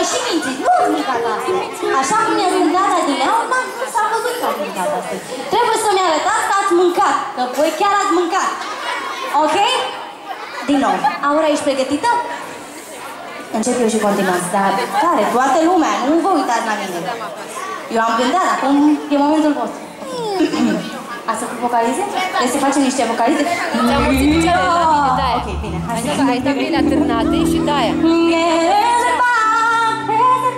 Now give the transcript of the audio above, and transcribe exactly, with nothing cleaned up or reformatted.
și mințiți, nu ați mâncat astăzi. Așa cum e cântat Adileau, nu s-a văzut că ați mâncat astăzi. Trebuie să-mi arătați că ați mâncat, că voi chiar ați mâncat. Ok? Din nou, Aura, ești pregătită? Încep eu și continuați, dar care? Toată lumea, nu vă uitați la mine. Eu am gândat, acum e momentul vostru. Ați făcut vocalize? Vrei să facem niște vocalize? Ți-am mulțit picioarele la mine, de-aia. Ok, bine, hai să... Ai dat bine atârnate și de-aia.